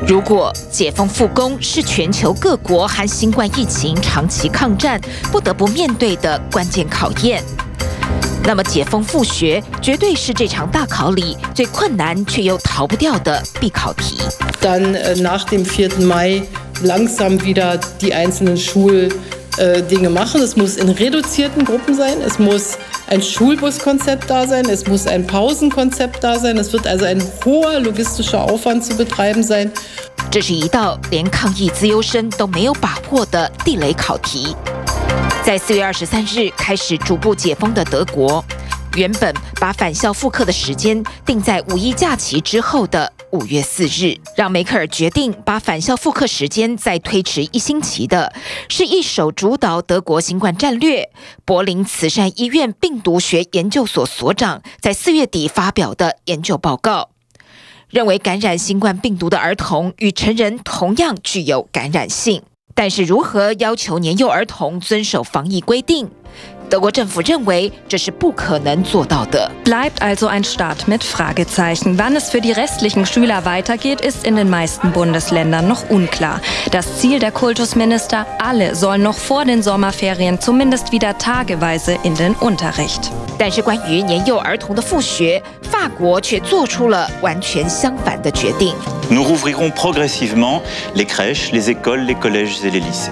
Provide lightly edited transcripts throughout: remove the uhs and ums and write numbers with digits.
如果解封复工是全球各国和新冠疫情长期抗战不得不面对的关键考验，那么解封复学绝对是这场大考里最困难却又逃不掉的必考题。 Dann nach dem 4. Mai langsam wieder die einzelnen Schuldinge machen. Es muss in reduzierten Gruppen sein. Es muss ein Schulbuskonzept da sein. Es muss ein Pausenkonzept da sein. Es wird also ein hoher logistischer Aufwand zu betreiben sein. 这是一道连抗疫资优生都没有把握的地雷考题。在4月23日开始逐步解封的德国，原本把返校复课的时间定在5一假期之后的5月4日，让梅克尔决定把返校复课时间再推迟1星期的，是一手主导德国新冠战略、柏林慈善医院病毒学研究所所长在4月底发表的研究报告，认为感染新冠病毒的儿童与成人同样具有感染性。但是如何要求年幼儿童遵守防疫规定？德国政府认为这是不可能做到的。 Bleibt also ein Staat mit Fragezeichen. Wann es für die restlichen Schüler weitergeht, ist in den meisten Bundesländern noch unklar. Das Ziel der Kultusminister: alle sollen noch vor den Sommerferien zumindest wieder tageweise in den Unterricht. 但是关于年幼儿童的复学，法国却做出了完全相反的决定。 Nous rouvrirons progressivement les crèches, les écoles, les collèges et les lycées.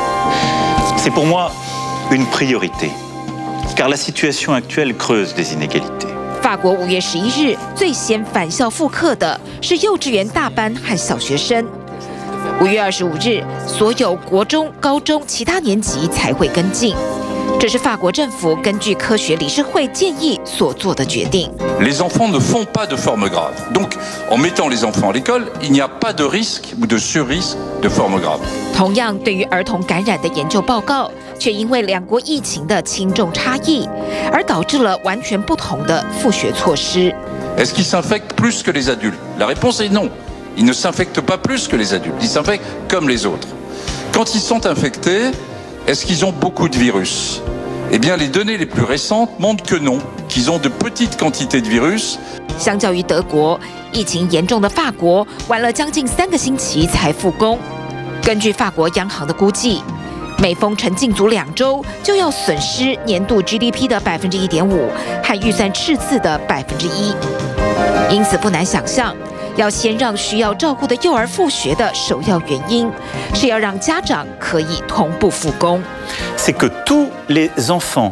C'est pour moi une priorité, car la situation actuelle creuse des inégalités. 法国5月11日最先返校复课的是幼稚园大班和小学生。5月25日，所有国中、高中其他年级才会跟进。这是法国政府根据科学理事会建议所做的决定。 Les enfants ne font pas de forme grave. Donc, en mettant les enfants à l'école, il n'y a pas de risque ou de surrisque de forme grave. 同样，对于儿童感染的研究报告，却因为两国疫情的轻重差异，而导致了完全不同的复学措施。 Est-ce qu'ils s'infectent plus que les adultes? La réponse est non. Ils ne s'infectent pas plus que les adultes. Ils s'infectent comme les autres. Quand ils sont infectés, est-ce qu'ils ont beaucoup de virus? Eh bien, les données les plus récentes montrent que non, qu'ils ont de petites quantités de virus. 相较于德国，疫情严重的法国晚了将近3个星期才复工。根据法国央行的估计，每封城禁足2周就要损失年度 GDP 的1.5%和预算赤字的1%。因此，不难想象，要先让需要照顾的幼儿复学的首要原因，是要让家长可以同步复工。 C'est que tous les enfants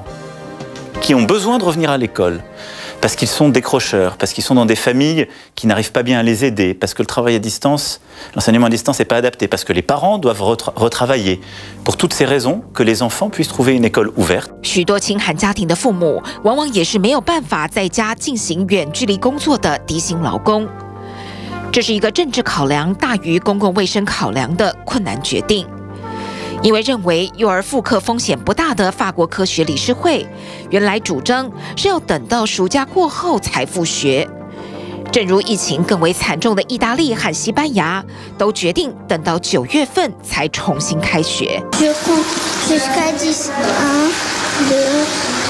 qui ont besoin de revenir à l'école, parce qu'ils sont décrocheurs, parce qu'ils sont dans des familles qui n'arrivent pas bien à les aider, parce que le travail à distance, l'enseignement à distance n'est pas adapté, parce que les parents doivent retravailler. Pour toutes ces raisons, que les enfants puissent trouver une école ouverte. 许多清寒家庭的父母，往往也是没有办法在家进行远距离工作的低薪劳工。这是一个政治考量大于公共卫生考量的困难决定。 因为认为幼儿复课风险不大的法国科学理事会，原来主张是要等到暑假过后才复学。正如疫情更为惨重的意大利和西班牙，都决定等到9月份才重新开学。 Je compte jusqu'à 10. 1, 2,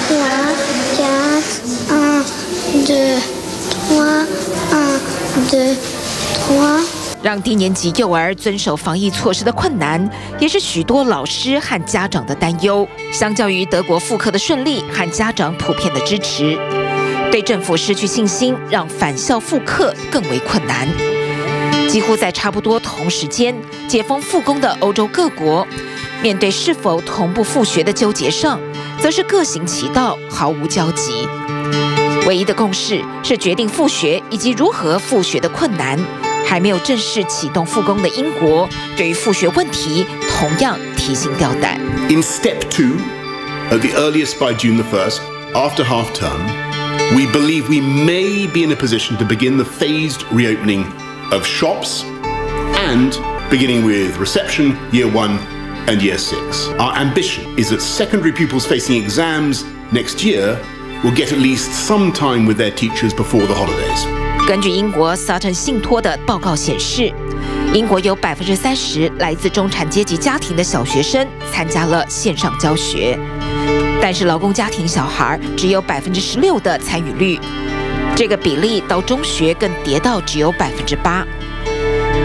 3, 4, 1, 2, 3, 1, 2, 3. 让低年级幼儿遵守防疫措施的困难，也是许多老师和家长的担忧。相较于德国复课的顺利和家长普遍的支持，对政府失去信心，让返校复课更为困难。几乎在差不多同时间解封复工的欧洲各国，面对是否同步复学的纠结上，则是各行其道，毫无交集。唯一的共识是决定复学以及如何复学的困难。 还没有正式启动复工的英国，对于复学问题同样提心吊胆。 In step 2, at the earliest by June the 1st, after half term, we believe we may be in a position to begin the phased reopening of shops and beginning with reception, year 1 and year 6. Our ambition is that secondary pupils facing exams next year will get at least some time with their teachers before the holidays. 根据英国 Sutton 信托的报告显示，英国有30%来自中产阶级家庭的小学生参加了线上教学，但是劳工家庭小孩只有16%的参与率，这个比例到中学更跌到只有8%。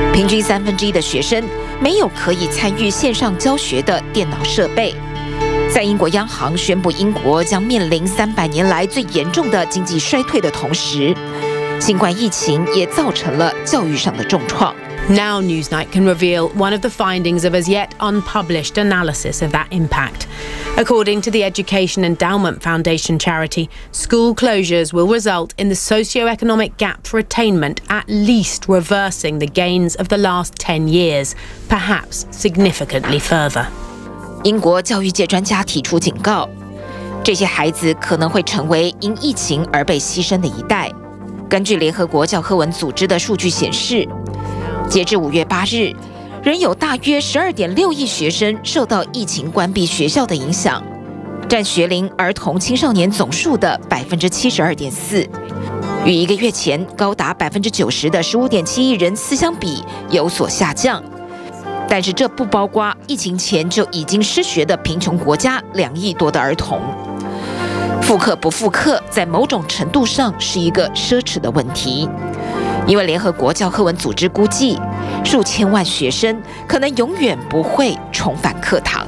平均1/3的学生没有可以参与线上教学的电脑设备。在英国央行宣布英国将面临300年来最严重的经济衰退的同时，新冠疫情也造成了教育上的重创。 Now Newsnight can reveal one of the findings of as yet unpublished analysis of that impact. According to the Education Endowment Foundation charity, school closures will result in the socio-economic gap for attainment at least reversing the gains of the last 10 years, perhaps significantly further. 英国教育界专家提出警告，这些孩子可能会成为因疫情而被牺牲的一代。根据联合国教科文组织的数据显示，截至5月8日，仍有大约12.6亿学生受到疫情关闭学校的影响，占学龄儿童青少年总数的72.4%，与1个月前高达90%的15.7亿人次相比有所下降。但是这不包括疫情前就已经失学的贫穷国家2亿多的儿童。复课不复课，在某种程度上是一个奢侈的问题，因为联合国教科文组织估计，数千万学生可能永远不会重返课堂。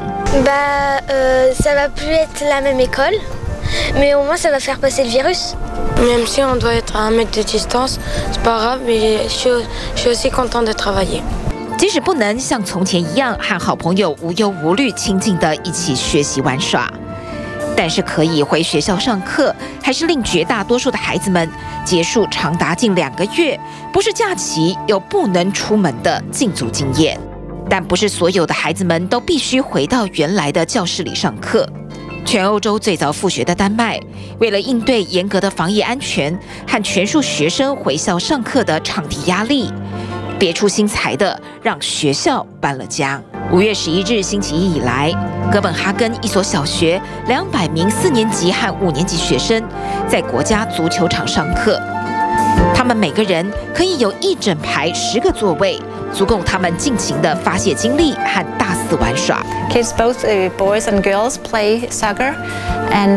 Ça va plus être la même école, mais au moins ça va faire passer le virus. Même si on doit être à 1 mètre de distance, c'est pas grave, mais je suis aussi content de travailler. 即使不能像从前一样和好朋友无忧无虑、亲近的一起学习玩耍，但是可以回学校上课，还是令绝大多数的孩子们结束长达近2个月不是假期又不能出门的禁足经验。但不是所有的孩子们都必须回到原来的教室里上课。全欧洲最早复学的丹麦，为了应对严格的防疫安全和全数学生回校上课的场地压力，别出心裁的让学校搬了家。5月11日星期一以来，哥本哈根一所小学200名4年级和5年级学生在国家足球场上课，他们每个人可以有一整排10个座位，足够他们尽情的发泄精力和大肆玩耍。 Kids, both boys and girls, play soccer, and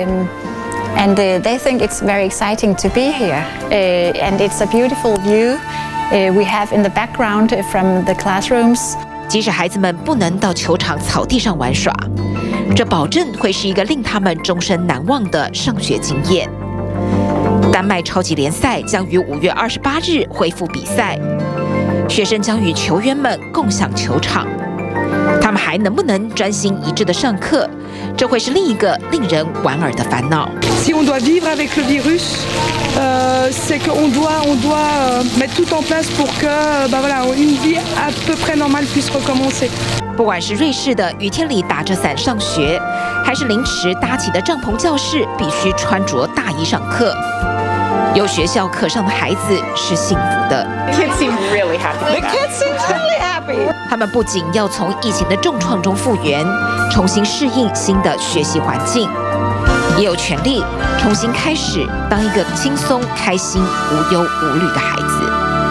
they think it's very exciting to be here. And it's a beautiful view we have in the background from the classrooms. 即使孩子们不能到球场草地上玩耍，这保证会是一个令他们终身难忘的上学经验。丹麦超级联赛将于5月28日恢复比赛，学生将与球员们共享球场。他们还能不能专心一致的上课，这会是另一个令人莞尔的烦恼。 Si on doit vivre avec le virus, c'est qu'on doit mettre tout en place pour que, voilà, une vie à peu près normale puisse recommencer. 不管是瑞士的雨天里打着伞上学，还是临时搭起的帐篷教室必须穿着大衣上课，有学校课上的孩子是幸福的。 Kids seem really happy. The kids seem really happy. 他们不仅要从疫情的重创中复原，重新适应新的学习环境，也有权利重新开始当一个轻松、开心、无忧无虑的孩子。